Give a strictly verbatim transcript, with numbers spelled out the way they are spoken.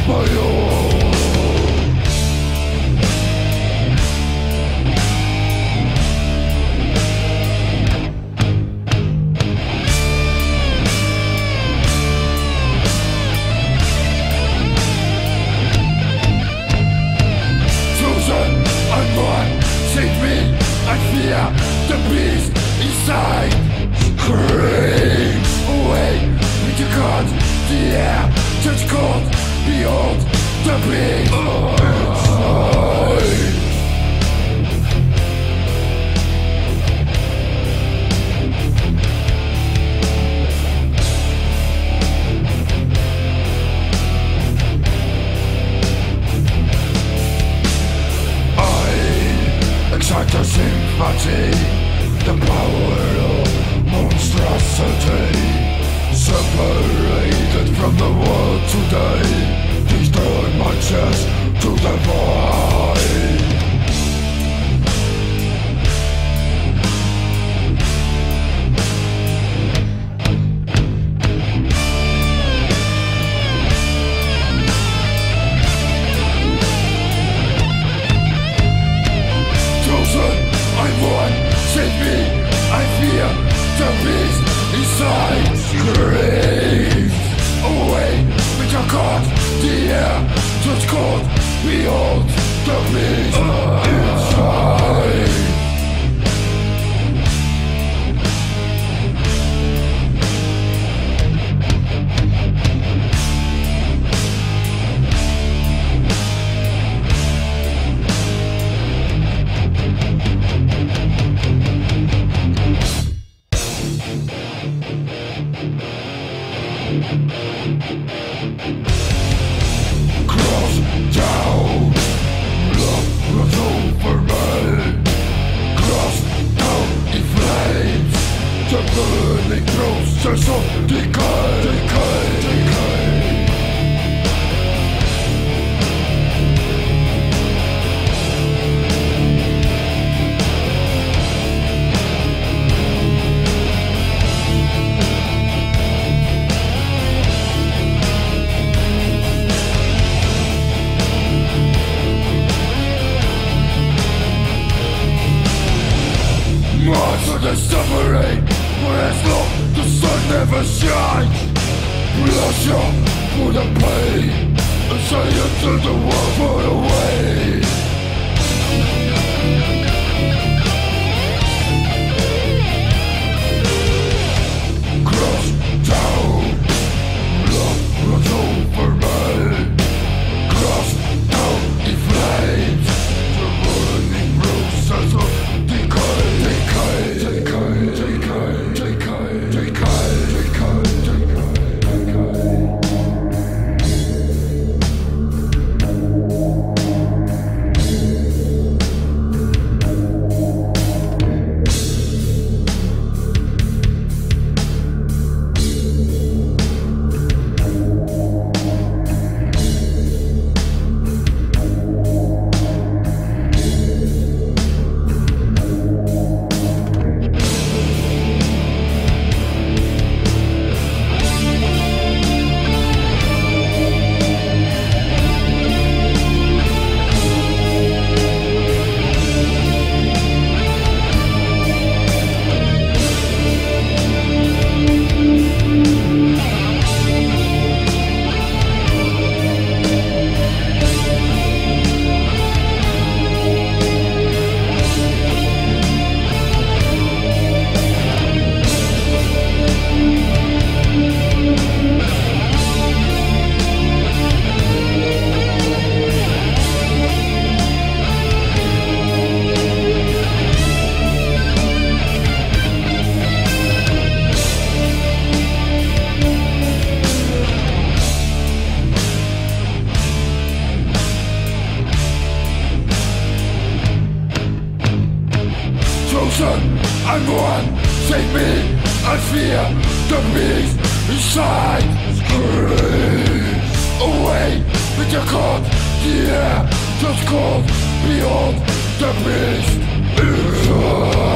my own. I'm one, save me, I fear the beast inside. Scream away with your God, the air turns cold beyond the beast inside. Excite the sympathy, the power of monstrosity, separated from the world today, destroy my chest to the void. I'm one, save me, I fear the beast inside. Scream away with your God, the air just cold beyond the beast inside. Cross down, love runs over me. Cross down in flames, the burning process of decay, decay, decay. March on the suffering, for as long the sun never shines. Blush up for the pain, and say until the world far away. Cross down, love runs over me. Cross down in flames, the burning process of decay. Decay, decay, decay, decay, decay, decay, chosen, I'm one, save me, I fear the beast inside. Scream away with your God, the air just cold beyond the beast inside.